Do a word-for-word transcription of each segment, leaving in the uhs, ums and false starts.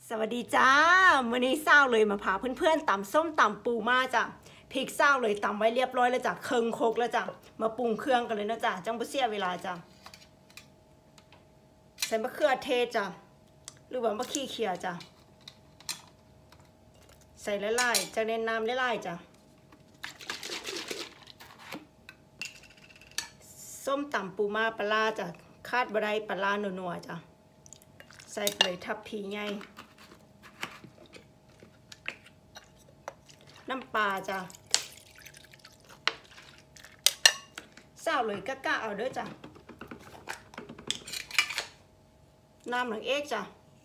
สวัสดีจ้ามื้อนี้เศร้าเลยมาพาเพื่อนๆตำส้มตำปูมาจ้ะพริกเศร้าเลยตำไว้เรียบร้อยแล้วจ้ะเคิงโคกแล้วจ้ะมาปรุงเครื่องกันเลยนะจ้ะจังบ่เสียเวลาจ้ะใส่มะเขือเทศจ้ะหรือว่ามะขี้เขียจ้ะใส่ไล่ๆจากเน้นน้ำไล่ๆจ้ะส้มตำปูมาปลาจ้ะคาดบะไรปลาหนัวๆจ้ะใส่ไปเลยทับพีไงน้ำปลาจ้ะเศร้าเลยกะกะเอาเด้อจ้ะน้ำหนังเอกจ้ะ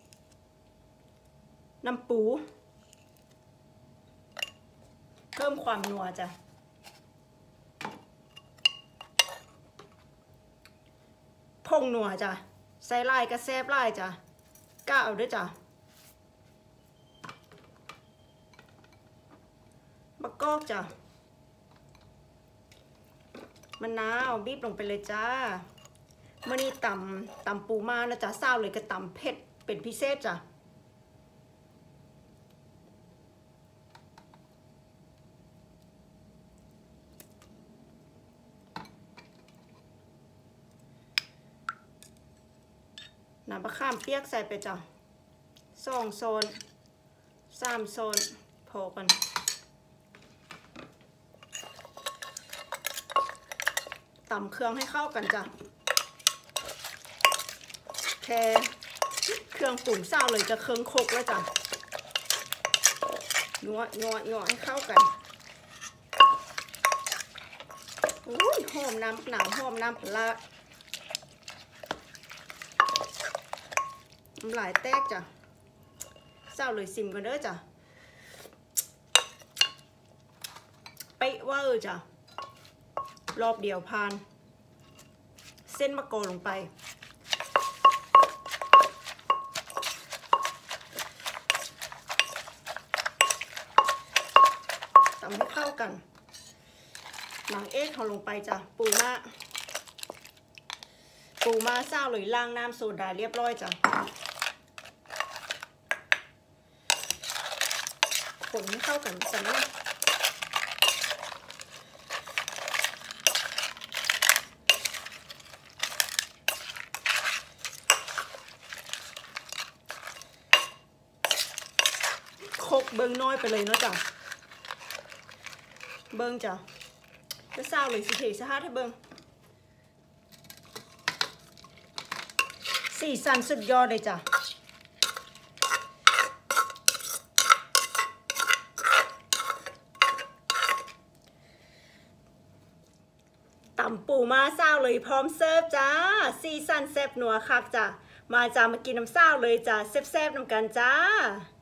น้ำปูเพิ่มความนัวจ้ะพงนัวจ้ะใส่ลายกระแซบลายจ้ะกะเอาเด้อจ้ะมะกอกจ้ะมะนาวบีบลงไปเลยจ้าเมื่อนี้ตำตำปูมานะจ้ะเศร้าเลยก็ตำเผ็ดเป็นพิเศษจ้ะน้ำมะขามเปียกใส่ไปจ้ะสองโซนสามโซนพอกันตำเครื่องให้เข้ากันจ้ะแค่เครื่องปรุงเศร้าเลยจะเครื่องโคกแล้วจ้ะนัวนัวนัวให้เข้ากันอุ้ยหอมน้ำหนาวหอมน้ำปลาน้ำลายแตกจ้ะเศร้าเลยซิมกันเด้อจ้ะเป๊ะว่าเออจ้ะรอบเดียวพานเส้นมะกอกลงไปตำให้เข้ากันหนังเอ็กเขาลงไปจ้ะปูมาปูมาเศร้าเลยล้างน้ำโซดาเรียบร้อยจ้ะคนให้เข้ากันสักนิดโคกเบิ้งน้อยไปเลยเนาะจ้ะเบิ้งจ้ะจะเศร้าเลยสิเทสะฮัดให้เบิ้งสีสันสุดยอดเลยจ้ะตำปูมาเศร้าเลยพร้อมเสิร์ฟจ้าสีสันแซ่บนัวคักจ้ะมาจ้ามากินน้ำเศร้าเลยจ้ะแซ่บๆน้ำกันจ้า